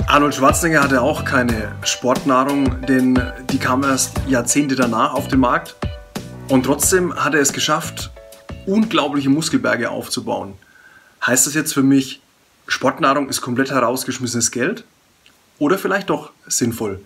Arnold Schwarzenegger hatte auch keine Sportnahrung, denn die kam erst Jahrzehnte danach auf den Markt. Und trotzdem hat er es geschafft, unglaubliche Muskelberge aufzubauen. Heißt das jetzt für mich, Sportnahrung ist komplett herausgeschmissenes Geld? Oder vielleicht doch sinnvoll?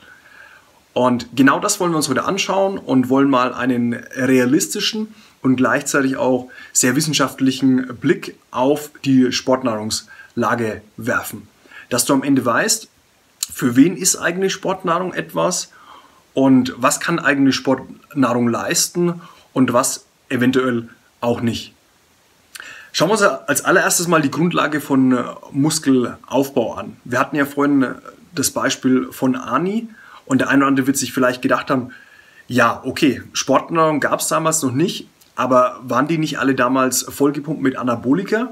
Und genau das wollen wir uns heute anschauen und wollen mal einen realistischen und gleichzeitig auch sehr wissenschaftlichen Blick auf die Sportnahrungslage werfen. Dass du am Ende weißt, für wen ist eigentlich Sportnahrung etwas und was kann eigentlich Sportnahrung leisten und was eventuell auch nicht. Schauen wir uns als allererstes mal die Grundlage von Muskelaufbau an. Wir hatten ja vorhin das Beispiel von Ani und der eine oder andere wird sich vielleicht gedacht haben, ja, okay, Sportnahrung gab es damals noch nicht, aber waren die nicht alle damals vollgepumpt mit Anabolika?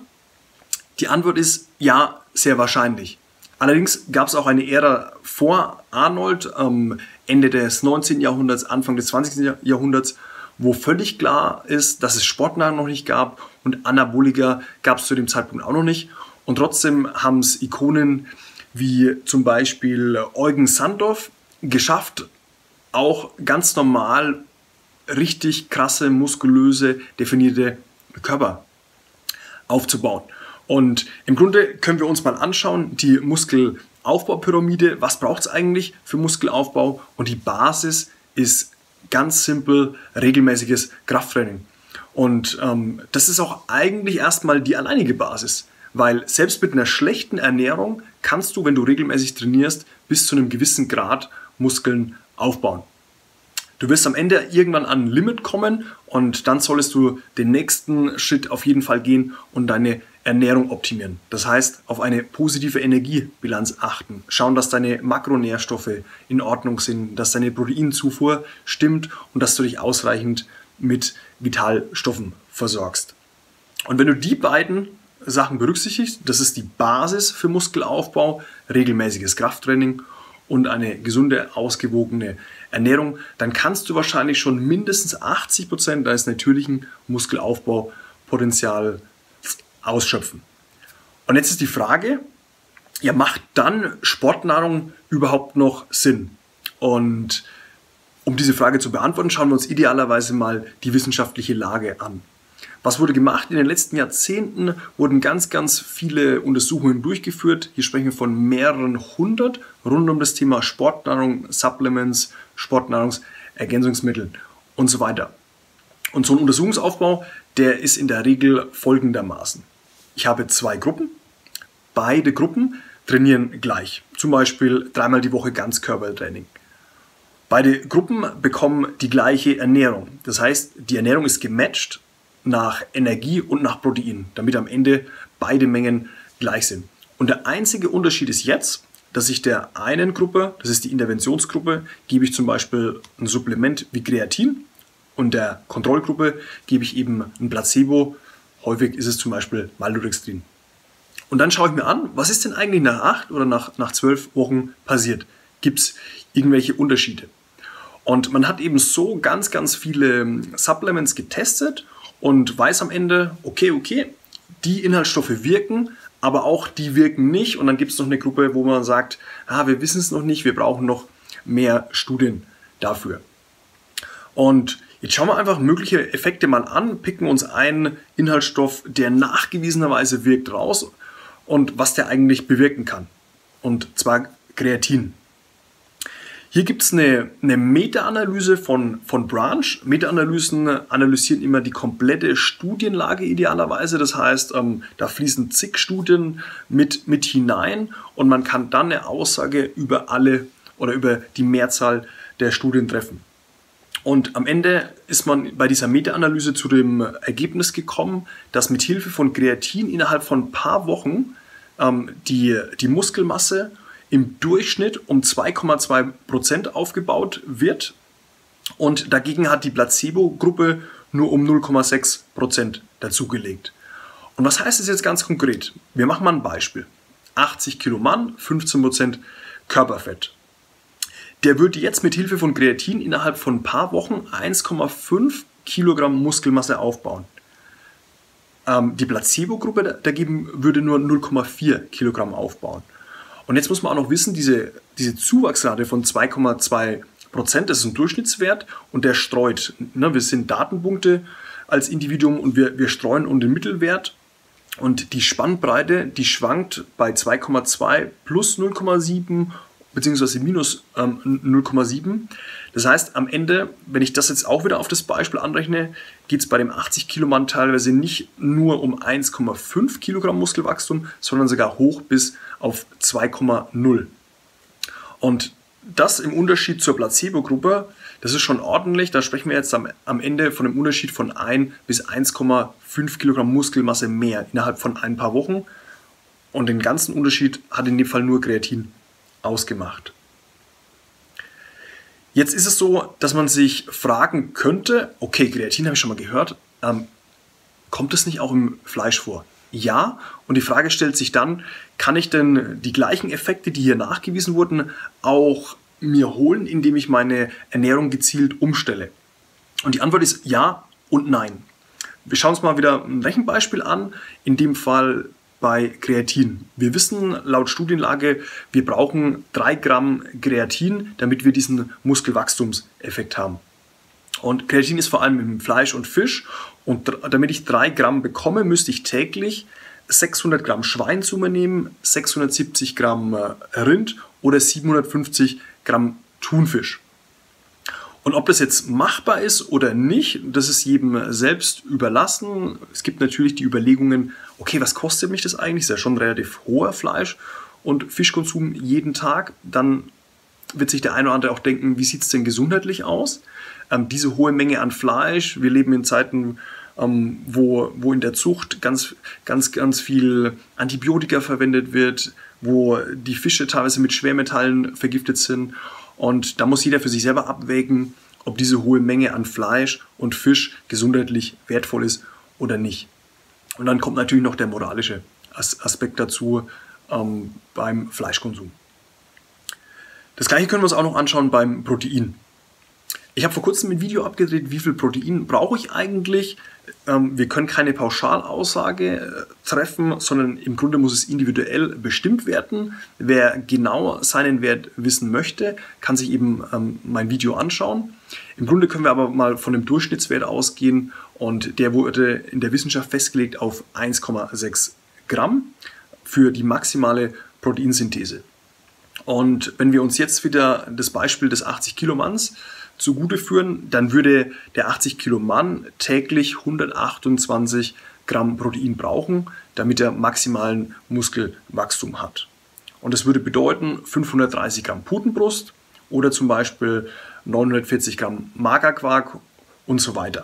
Die Antwort ist ja, sehr wahrscheinlich. Allerdings gab es auch eine Ära vor Arnold, Ende des 19. Jahrhunderts, Anfang des 20. Jahrhunderts, wo völlig klar ist, dass es Sportnahrung noch nicht gab und Anabolika gab es zu dem Zeitpunkt auch noch nicht. Und trotzdem haben es Ikonen wie zum Beispiel Eugen Sandow geschafft, auch ganz normal richtig krasse, muskulöse, definierte Körper aufzubauen. Und im Grunde können wir uns mal anschauen, die Muskelaufbaupyramide, was braucht es eigentlich für Muskelaufbau? Und die Basis ist ganz simpel regelmäßiges Krafttraining. Und das ist auch eigentlich erstmal die alleinige Basis, weil selbst mit einer schlechten Ernährung kannst du, wenn du regelmäßig trainierst, bis zu einem gewissen Grad Muskeln aufbauen. Du wirst am Ende irgendwann an ein Limit kommen und dann solltest du den nächsten Schritt auf jeden Fall gehen und deine Ernährung optimieren. Das heißt, auf eine positive Energiebilanz achten. Schauen, dass deine Makronährstoffe in Ordnung sind, dass deine Proteinzufuhr stimmt und dass du dich ausreichend mit Vitalstoffen versorgst. Und wenn du die beiden Sachen berücksichtigst, das ist die Basis für Muskelaufbau, regelmäßiges Krafttraining und eine gesunde, ausgewogene Ernährung, dann kannst du wahrscheinlich schon mindestens 80% deines natürlichen Muskelaufbaupotenzials ausschöpfen. Und jetzt ist die Frage, ja, macht dann Sportnahrung überhaupt noch Sinn? Und um diese Frage zu beantworten, schauen wir uns idealerweise mal die wissenschaftliche Lage an. Was wurde gemacht? In den letzten Jahrzehnten wurden ganz, ganz viele Untersuchungen durchgeführt. Hier sprechen wir von mehreren hundert rund um das Thema Sportnahrung, Supplements, Sportnahrungsergänzungsmittel und so weiter. Und so ein Untersuchungsaufbau, der ist in der Regel folgendermaßen. Ich habe zwei Gruppen. Beide Gruppen trainieren gleich. Zum Beispiel 3-mal die Woche Ganzkörpertraining. Beide Gruppen bekommen die gleiche Ernährung. Das heißt, die Ernährung ist gematcht nach Energie und nach Protein, damit am Ende beide Mengen gleich sind. Und der einzige Unterschied ist jetzt, dass ich der einen Gruppe, das ist die Interventionsgruppe, gebe ich zum Beispiel ein Supplement wie Kreatin und der Kontrollgruppe gebe ich eben ein Placebo. Häufig ist es zum Beispiel Maltodextrin. Und dann schaue ich mir an, was ist denn eigentlich nach 8 oder nach 12 Wochen passiert? Gibt es irgendwelche Unterschiede? Und man hat eben so ganz, ganz viele Supplements getestet und weiß am Ende, okay, die Inhaltsstoffe wirken, aber auch die wirken nicht. Und dann gibt es noch eine Gruppe, wo man sagt, wir wissen es noch nicht, wir brauchen noch mehr Studien dafür. Und jetzt schauen wir einfach mögliche Effekte mal an, picken uns einen Inhaltsstoff, der nachgewiesenerweise wirkt, raus und was der eigentlich bewirken kann. Und zwar Kreatin. Hier gibt es eine Meta-Analyse von Branch. Meta-Analysen analysieren immer die komplette Studienlage idealerweise. Das heißt, da fließen zig Studien mit hinein und man kann dann eine Aussage über alle oder über die Mehrzahl der Studien treffen. Und am Ende ist man bei dieser Meta-Analyse zu dem Ergebnis gekommen, dass mit Hilfe von Kreatin innerhalb von ein paar Wochen die Muskelmasse im Durchschnitt um 2,2% aufgebaut wird und dagegen hat die Placebo-Gruppe nur um 0,6% dazugelegt. Und was heißt das jetzt ganz konkret? Wir machen mal ein Beispiel. 80 Kilo Mann, 15% Körperfett. Der würde jetzt mit Hilfe von Kreatin innerhalb von ein paar Wochen 1,5 Kilogramm Muskelmasse aufbauen. Die Placebo-Gruppe dagegen würde nur 0,4 Kilogramm aufbauen. Und jetzt muss man auch noch wissen, diese Zuwachsrate von 2,2%, das ist ein Durchschnittswert und der streut. Ne, wir sind Datenpunkte als Individuum und wir streuen um den Mittelwert. Und die Spannbreite, die schwankt bei 2,2 plus 0,7 bzw. minus 0,7. Das heißt, am Ende, wenn ich das jetzt auch wieder auf das Beispiel anrechne, geht es bei dem 80-Kilo-Mann teilweise nicht nur um 1,5 Kilogramm Muskelwachstum, sondern sogar hoch bis auf 2,0. Und das im Unterschied zur Placebo-Gruppe, das ist schon ordentlich. Da sprechen wir jetzt am Ende von einem Unterschied von 1 bis 1,5 Kilogramm Muskelmasse mehr innerhalb von ein paar Wochen. Und den ganzen Unterschied hat in dem Fall nur Kreatin ausgemacht. Jetzt ist es so, dass man sich fragen könnte, okay, Kreatin habe ich schon mal gehört, kommt es nicht auch im Fleisch vor? Ja, und die Frage stellt sich dann, kann ich denn die gleichen Effekte, die hier nachgewiesen wurden, auch mir holen, indem ich meine Ernährung gezielt umstelle? Und die Antwort ist ja und nein. Wir schauen uns mal wieder ein Rechenbeispiel an, in dem Fall bei Kreatin. Wir wissen laut Studienlage, wir brauchen 3 Gramm Kreatin, damit wir diesen Muskelwachstumseffekt haben. Und Kreatin ist vor allem im Fleisch und Fisch. Und damit ich 3 Gramm bekomme, müsste ich täglich 600 Gramm Schwein zu mir nehmen, 670 Gramm Rind oder 750 Gramm Thunfisch. Und ob das jetzt machbar ist oder nicht, das ist jedem selbst überlassen. Es gibt natürlich die Überlegungen, okay, was kostet mich das eigentlich? Das ist ja schon relativ hoher Fleisch- und Fischkonsum jeden Tag. Dann wird sich der eine oder andere auch denken, wie sieht es denn gesundheitlich aus? Diese hohe Menge an Fleisch, wir leben in Zeiten, wo in der Zucht ganz viel Antibiotika verwendet wird, wo die Fische teilweise mit Schwermetallen vergiftet sind. Und da muss jeder für sich selber abwägen, ob diese hohe Menge an Fleisch und Fisch gesundheitlich wertvoll ist oder nicht. Und dann kommt natürlich noch der moralische Aspekt dazu beim Fleischkonsum. Das gleiche können wir uns auch noch anschauen beim Protein. Ich habe vor kurzem ein Video abgedreht, wie viel Protein brauche ich eigentlich. Wir können keine Pauschalaussage treffen, sondern im Grunde muss es individuell bestimmt werden. Wer genau seinen Wert wissen möchte, kann sich eben mein Video anschauen. Im Grunde können wir aber mal von dem Durchschnittswert ausgehen und der wurde in der Wissenschaft festgelegt auf 1,6 Gramm für die maximale Proteinsynthese. Und wenn wir uns jetzt wieder das Beispiel des 80-Kilo-Manns zugute führen, dann würde der 80-Kilo-Mann täglich 128 Gramm Protein brauchen, damit er maximalen Muskelwachstum hat. Und das würde bedeuten 530 Gramm Putenbrust oder zum Beispiel 940 Gramm Magerquark und so weiter.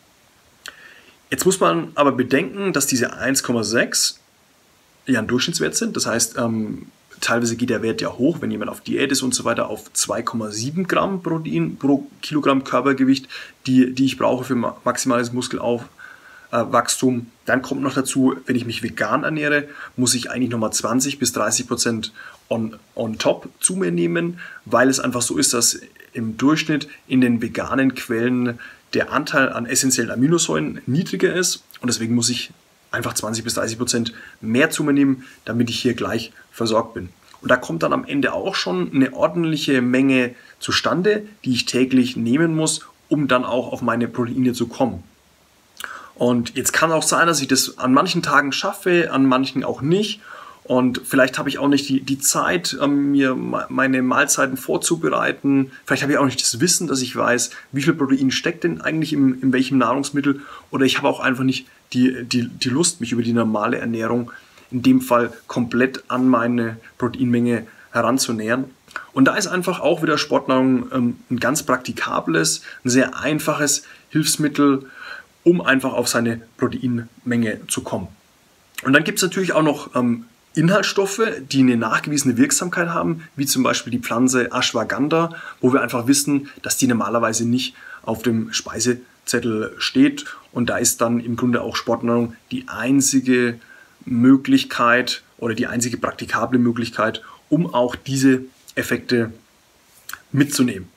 Jetzt muss man aber bedenken, dass diese 1,6 ja ein Durchschnittswert sind. Das heißt, teilweise geht der Wert ja hoch, wenn jemand auf Diät ist und so weiter, auf 2,7 Gramm Protein pro Kilogramm Körpergewicht, die ich brauche für maximales Muskelaufwachstum. Dann kommt noch dazu, wenn ich mich vegan ernähre, muss ich eigentlich nochmal 20-30% on top zu mir nehmen, weil es einfach so ist, dass im Durchschnitt in den veganen Quellen der Anteil an essentiellen Aminosäuren niedriger ist und deswegen muss ich einfach 20-30% mehr zu mir nehmen, damit ich hier gleich versorgt bin. Und da kommt dann am Ende auch schon eine ordentliche Menge zustande, die ich täglich nehmen muss, um dann auch auf meine Proteine zu kommen. Und jetzt kann auch sein, dass ich das an manchen Tagen schaffe, an manchen auch nicht. Und vielleicht habe ich auch nicht die Zeit, mir meine Mahlzeiten vorzubereiten. Vielleicht habe ich auch nicht das Wissen, dass ich weiß, wie viel Protein steckt denn eigentlich in welchem Nahrungsmittel. Oder ich habe auch einfach nicht die Lust, mich über die normale Ernährung in dem Fall komplett an meine Proteinmenge heranzunähern. Und da ist einfach auch wieder Sportnahrung ein ganz praktikables, ein sehr einfaches Hilfsmittel, um einfach auf seine Proteinmenge zu kommen. Und dann gibt es natürlich auch noch Inhaltsstoffe, die eine nachgewiesene Wirksamkeit haben, wie zum Beispiel die Pflanze Ashwagandha, wo wir einfach wissen, dass die normalerweise nicht auf dem Speisezettel steht. Und da ist dann im Grunde auch Sportnahrung die einzige Möglichkeit oder die einzige praktikable Möglichkeit, um auch diese Effekte mitzunehmen.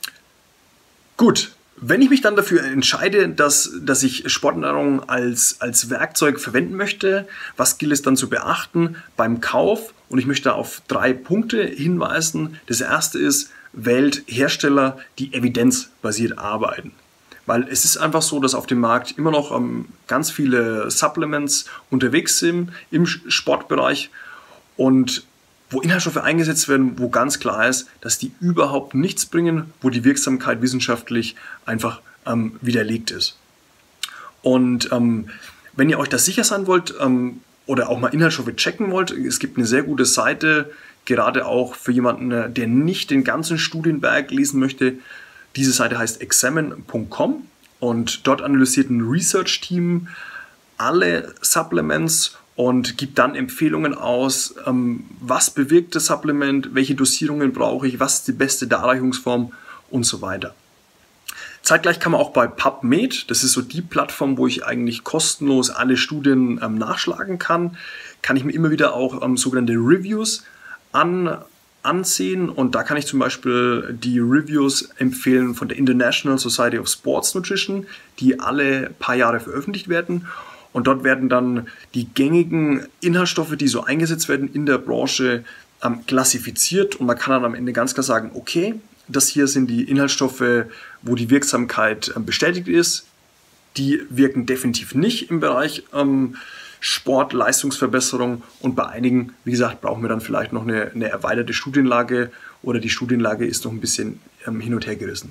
Gut. Wenn ich mich dann dafür entscheide, dass ich Sportnahrung als Werkzeug verwenden möchte, was gilt es dann zu beachten beim Kauf und ich möchte auf 3 Punkte hinweisen. Das erste ist, wählt Hersteller, die evidenzbasiert arbeiten. Weil es ist einfach so, dass auf dem Markt immer noch ganz viele Supplements unterwegs sind im Sportbereich und wo Inhaltsstoffe eingesetzt werden, wo ganz klar ist, dass die überhaupt nichts bringen, wo die Wirksamkeit wissenschaftlich einfach widerlegt ist. Und wenn ihr euch da sicher sein wollt oder auch mal Inhaltsstoffe checken wollt, es gibt eine sehr gute Seite, gerade auch für jemanden, der nicht den ganzen Studienberg lesen möchte. Diese Seite heißt examine.com und dort analysiert ein Research-Team alle Supplements und gibt dann Empfehlungen aus, was bewirkt das Supplement, welche Dosierungen brauche ich, was ist die beste Darreichungsform und so weiter. Zeitgleich kann man auch bei PubMed, das ist so die Plattform, wo ich eigentlich kostenlos alle Studien nachschlagen kann ich mir immer wieder auch sogenannte Reviews ansehen und da kann ich zum Beispiel die Reviews empfehlen von der International Society of Sports Nutrition, die alle paar Jahre veröffentlicht werden. Und dort werden dann die gängigen Inhaltsstoffe, die so eingesetzt werden in der Branche, klassifiziert. Und man kann dann am Ende ganz klar sagen, okay, das hier sind die Inhaltsstoffe, wo die Wirksamkeit bestätigt ist. Die wirken definitiv nicht im Bereich Sport, Leistungsverbesserung. Und bei einigen, wie gesagt, brauchen wir dann vielleicht noch eine erweiterte Studienlage oder die Studienlage ist noch ein bisschen hin und her gerissen.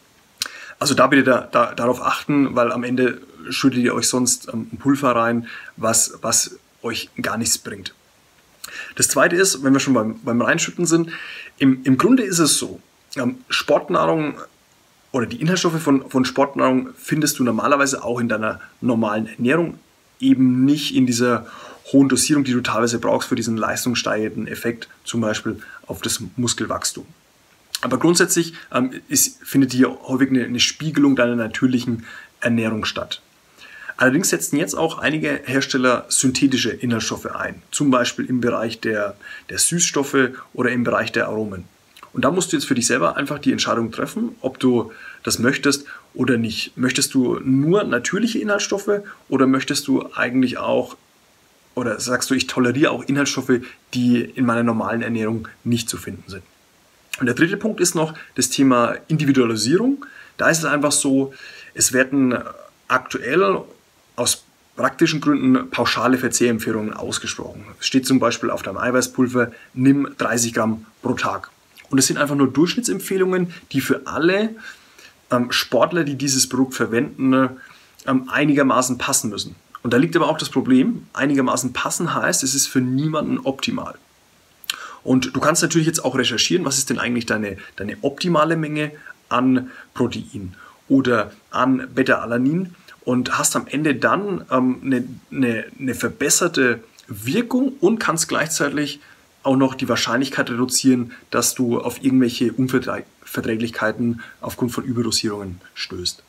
Also da bitte darauf achten, weil am Ende schüttet ihr euch sonst ein Pulver rein, was euch gar nichts bringt. Das zweite ist, wenn wir schon beim Reinschütten sind, im Grunde ist es so, Sportnahrung oder die Inhaltsstoffe von Sportnahrung findest du normalerweise auch in deiner normalen Ernährung, eben nicht in dieser hohen Dosierung, die du teilweise brauchst für diesen leistungssteigernden Effekt, zum Beispiel auf das Muskelwachstum. Aber grundsätzlich findet hier häufig eine Spiegelung deiner natürlichen Ernährung statt. Allerdings setzen jetzt auch einige Hersteller synthetische Inhaltsstoffe ein, zum Beispiel im Bereich der Süßstoffe oder im Bereich der Aromen. Und da musst du jetzt für dich selber einfach die Entscheidung treffen, ob du das möchtest oder nicht. Möchtest du nur natürliche Inhaltsstoffe oder möchtest du eigentlich auch, oder sagst du, ich toleriere auch Inhaltsstoffe, die in meiner normalen Ernährung nicht zu finden sind? Und der dritte Punkt ist noch das Thema Individualisierung. Da ist es einfach so, es werden aktuell aus praktischen Gründen pauschale Verzehrempfehlungen ausgesprochen. Es steht zum Beispiel auf deinem Eiweißpulver, nimm 30 Gramm pro Tag. Und es sind einfach nur Durchschnittsempfehlungen, die für alle Sportler, die dieses Produkt verwenden, einigermaßen passen müssen. Und da liegt aber auch das Problem, einigermaßen passen heißt, es ist für niemanden optimal. Und du kannst natürlich jetzt auch recherchieren, was ist denn eigentlich deine optimale Menge an Protein oder an Beta-Alanin und hast am Ende dann eine verbesserte Wirkung und kannst gleichzeitig auch noch die Wahrscheinlichkeit reduzieren, dass du auf irgendwelche Unverträglichkeiten aufgrund von Überdosierungen stößt.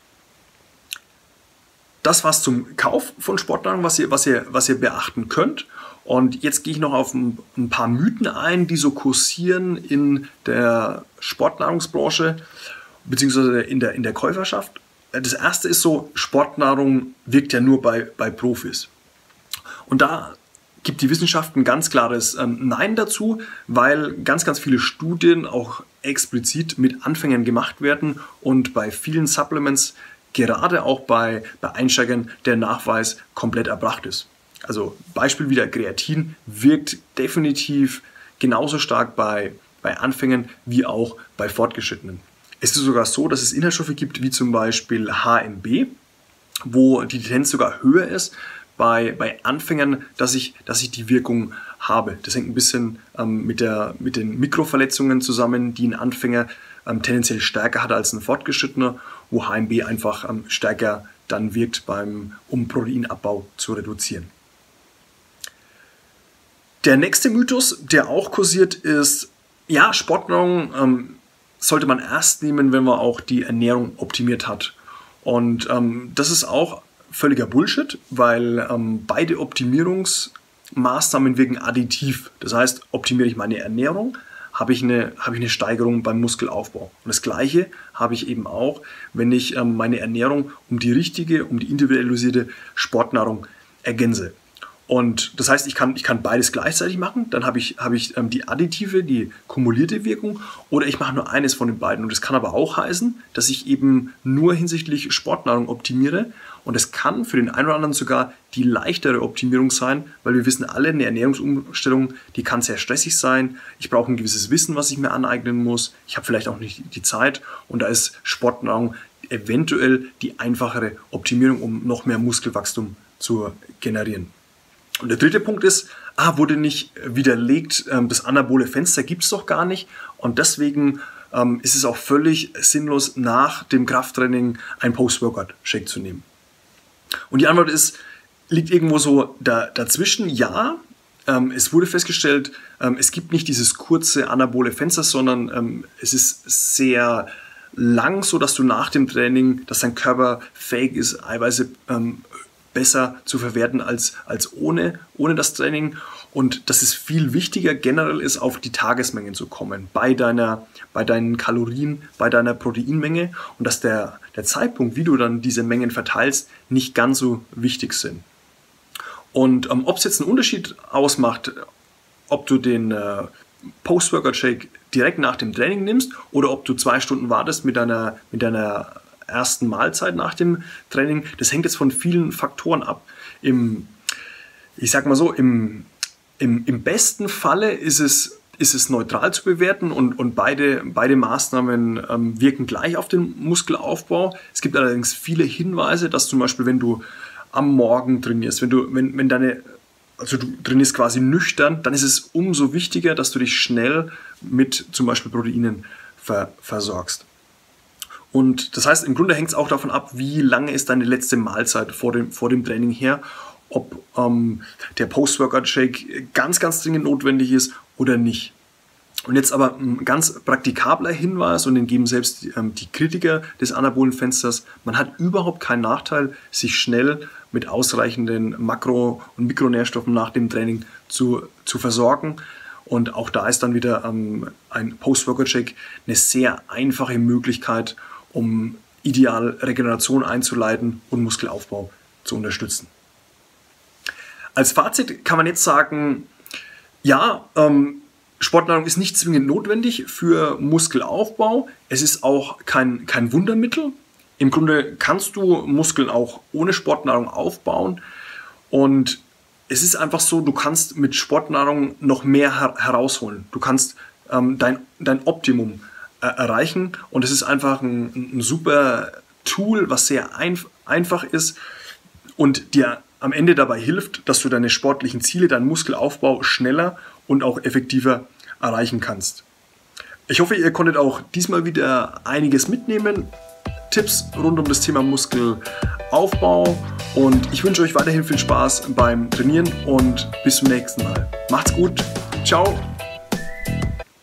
Das war's zum Kauf von Sportnahrung, was ihr beachten könnt. Und jetzt gehe ich noch auf ein paar Mythen ein, die so kursieren in der Sportnahrungsbranche bzw. in der Käuferschaft. Das erste ist so, Sportnahrung wirkt ja nur bei Profis. Und da gibt die Wissenschaft ein ganz klares Nein dazu, weil ganz viele Studien auch explizit mit Anfängern gemacht werden und bei vielen Supplements, gerade auch bei Einsteigern, der Nachweis komplett erbracht ist. Also Beispiel wieder Kreatin wirkt definitiv genauso stark bei Anfängern wie auch bei Fortgeschrittenen. Es ist sogar so, dass es Inhaltsstoffe gibt, wie zum Beispiel HMB, wo die Tendenz sogar höher ist bei Anfängern, dass ich die Wirkung habe. Das hängt ein bisschen mit den Mikroverletzungen zusammen, die ein Anfänger tendenziell stärker hat als ein Fortgeschrittener, wo HMB einfach stärker dann wirkt, um Proteinabbau zu reduzieren. Der nächste Mythos, der auch kursiert, ist, ja, Sportnahrung sollte man erst nehmen, wenn man auch die Ernährung optimiert hat. Und das ist auch völliger Bullshit, weil beide Optimierungsmaßnahmen wirken additiv. Das heißt, optimiere ich meine Ernährung, habe ich eine Steigerung beim Muskelaufbau. Und das Gleiche habe ich eben auch, wenn ich meine Ernährung um die individualisierte Sportnahrung ergänze. Und das heißt, ich kann beides gleichzeitig machen, dann habe ich die additive, die kumulierte Wirkung, oder ich mache nur eines von den beiden. Und das kann aber auch heißen, dass ich eben nur hinsichtlich Sportnahrung optimiere. Und es kann für den einen oder anderen sogar die leichtere Optimierung sein, weil wir wissen alle, eine Ernährungsumstellung, die kann sehr stressig sein. Ich brauche ein gewisses Wissen, was ich mir aneignen muss. Ich habe vielleicht auch nicht die Zeit, und da ist Sportnahrung eventuell die einfachere Optimierung, um noch mehr Muskelwachstum zu generieren. Und der dritte Punkt ist, wurde nicht widerlegt, das anabole Fenster gibt es doch gar nicht, und deswegen ist es auch völlig sinnlos, nach dem Krafttraining ein Post-Workout-Shake zu nehmen. Und die Antwort liegt irgendwo so dazwischen. Ja, es wurde festgestellt, es gibt nicht dieses kurze anabole Fenster, sondern es ist sehr lang, so dass du nach dem Training, dass dein Körper fähig ist, Eiweiße besser zu verwerten als ohne das Training, und dass es viel wichtiger generell ist, auf die Tagesmengen zu kommen, bei deinen Kalorien, bei deiner Proteinmenge, und dass der Zeitpunkt, wie du dann diese Mengen verteilst, nicht ganz so wichtig sind. Und ob es jetzt einen Unterschied ausmacht, ob du den Post-Workout-Shake direkt nach dem Training nimmst oder ob du 2 Stunden wartest mit deiner ersten Mahlzeit nach dem Training, das hängt jetzt von vielen Faktoren ab. Ich sag mal so, im besten Falle ist es neutral zu bewerten, und beide Maßnahmen wirken gleich auf den Muskelaufbau. Es gibt allerdings viele Hinweise, dass zum Beispiel, wenn du am Morgen trainierst, also du trainierst quasi nüchtern, dann ist es umso wichtiger, dass du dich schnell mit zum Beispiel Proteinen versorgst. Und das heißt, im Grunde hängt es auch davon ab, wie lange ist deine letzte Mahlzeit vor dem Training her, ob der Post-Workout-Shake ganz, ganz dringend notwendig ist oder nicht. Und jetzt aber ein ganz praktikabler Hinweis, und den geben selbst die Kritiker des anabolen Fensters: Man hat überhaupt keinen Nachteil, sich schnell mit ausreichenden Makro- und Mikronährstoffen nach dem Training zu versorgen. Und auch da ist dann wieder ein Post-Workout-Shake eine sehr einfache Möglichkeit, um ideal Regeneration einzuleiten und Muskelaufbau zu unterstützen. Als Fazit kann man jetzt sagen, ja, Sportnahrung ist nicht zwingend notwendig für Muskelaufbau. Es ist auch kein Wundermittel. Im Grunde kannst du Muskeln auch ohne Sportnahrung aufbauen. Und es ist einfach so, du kannst mit Sportnahrung noch mehr herausholen. Du kannst dein Optimum erreichen. Und es ist einfach ein super Tool, was sehr einfach ist und dir am Ende dabei hilft, dass du deine sportlichen Ziele, deinen Muskelaufbau schneller und auch effektiver erreichen kannst. Ich hoffe, ihr konntet auch diesmal wieder einiges mitnehmen. Tipps rund um das Thema Muskelaufbau, und ich wünsche euch weiterhin viel Spaß beim Trainieren und bis zum nächsten Mal. Macht's gut. Ciao.